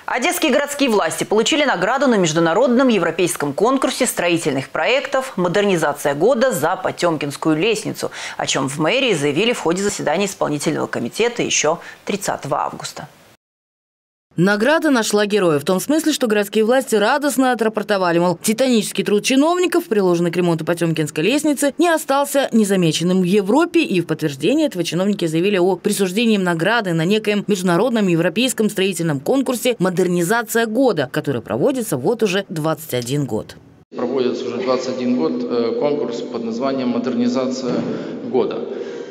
Одесские городские власти получили награду на международном европейском конкурсе строительных проектов «Модернизация года» за Потемкинскую лестницу, о чем в мэрии заявили в ходе заседания исполнительного комитета еще 30 августа. Награда нашла героя в том смысле, что городские власти радостно отрапортовали, мол, титанический труд чиновников, приложенный к ремонту Потемкинской лестницы, не остался незамеченным в Европе, и в подтверждение этого чиновники заявили о присуждении им награды на некоем международном европейском строительном конкурсе «Модернизация года», который проводится вот уже 21 год. Проводится уже 21 год конкурс под названием «Модернизация года».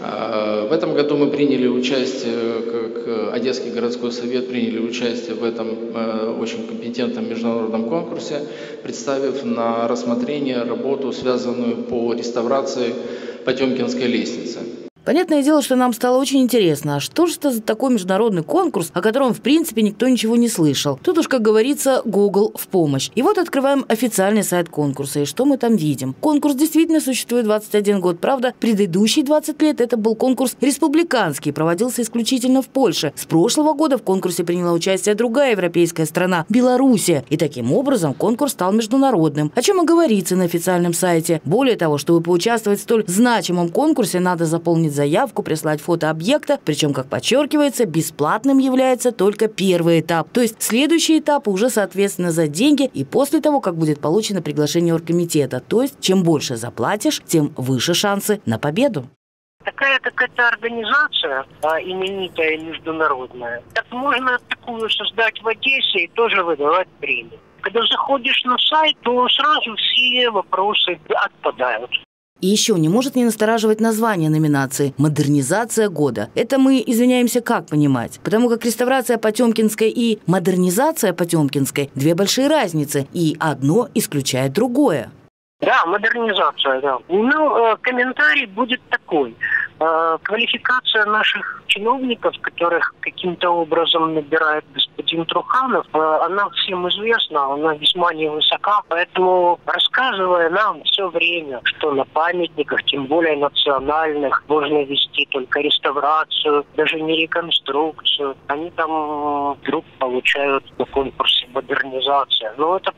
В этом году мы приняли участие, как Одесский городской совет, приняли участие в этом очень компетентном международном конкурсе, представив на рассмотрение работу, связанную по реставрации Потемкинской лестницы. Понятное дело, что нам стало очень интересно, а что же это за такой международный конкурс, о котором, в принципе, никто ничего не слышал. Тут уж, как говорится, Google в помощь. И вот открываем официальный сайт конкурса, и что мы там видим? Конкурс действительно существует 21 год, правда, предыдущие 20 лет это был конкурс республиканский, проводился исключительно в Польше. С прошлого года в конкурсе приняла участие другая европейская страна – Белоруссия. И таким образом конкурс стал международным, о чем и говорится на официальном сайте. Более того, чтобы поучаствовать в столь значимом конкурсе, надо заполнить заявку, прислать фото объекта, причем, как подчеркивается, бесплатным является только первый этап. То есть следующие этапы уже, соответственно, за деньги и после того, как будет получено приглашение оргкомитета. То есть чем больше заплатишь, тем выше шансы на победу. Такая какая-то организация именитая международная. Так можно такую создать в Одессе и тоже выдавать премию. Когда заходишь на сайт, то сразу все вопросы отпадают. И еще не может не настораживать название номинации «Модернизация года». Это мы, извиняемся, как понимать? Потому как реставрация Потемкинской и модернизация Потемкинской – две большие разницы, и одно исключает другое. Да, модернизация, да. Комментарий будет такой. Квалификация наших чиновников, которых каким-то образом набирает господин Труханов, она всем известна, она весьма невысока, поэтому рассказывая нам все время, что на памятниках, тем более национальных, можно вести только реставрацию, даже не реконструкцию, они там вдруг получают на конкурсе модернизация. Это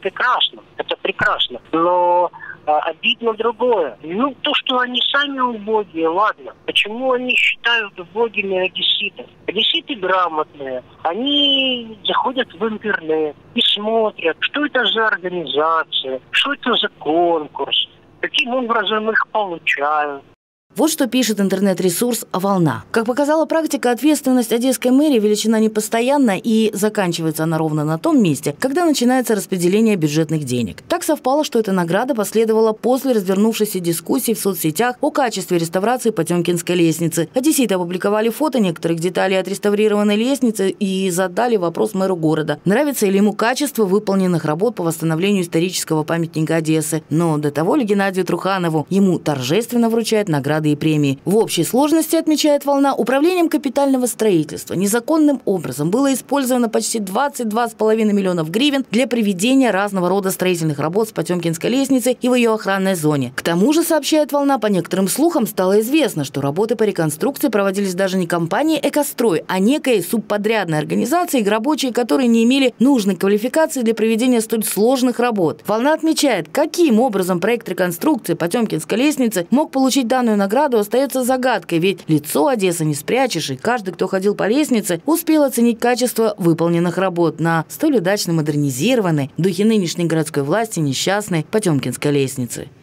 прекрасно, но обидно другое. То, что они сами убогие, ладно. Почему они считают убогими одесситов? Одесситы грамотные. Они заходят в интернет и смотрят, что это за организация, что это за конкурс, каким образом их получают. Вот что пишет интернет-ресурс «Волна». Как показала практика, ответственность Одесской мэрии величина непостоянна и заканчивается она ровно на том месте, когда начинается распределение бюджетных денег. Так совпало, что эта награда последовала после развернувшейся дискуссии в соцсетях о качестве реставрации Потемкинской лестницы. Одесситы опубликовали фото некоторых деталей отреставрированной лестницы и задали вопрос мэру города, нравится ли ему качество выполненных работ по восстановлению исторического памятника Одессы. Но до того ли Геннадию Труханову ему торжественно вручают награды и премии. В общей сложности, отмечает «Волна», управлением капитального строительства незаконным образом было использовано почти 22,5 миллионов гривен для проведения разного рода строительных работ с Потемкинской лестницей и в ее охранной зоне. К тому же, сообщает «Волна», по некоторым слухам стало известно, что работы по реконструкции проводились даже не компанией «Экострой», а некой субподрядной организацией, рабочие, которые не имели нужной квалификации для проведения столь сложных работ. «Волна» отмечает, каким образом проект реконструкции Потемкинской лестницы мог получить данную награду, остается загадкой, ведь лицо Одессы не спрячешь, и каждый, кто ходил по лестнице, успел оценить качество выполненных работ на столь удачно модернизированной в духе нынешней городской власти несчастной Потемкинской лестницы.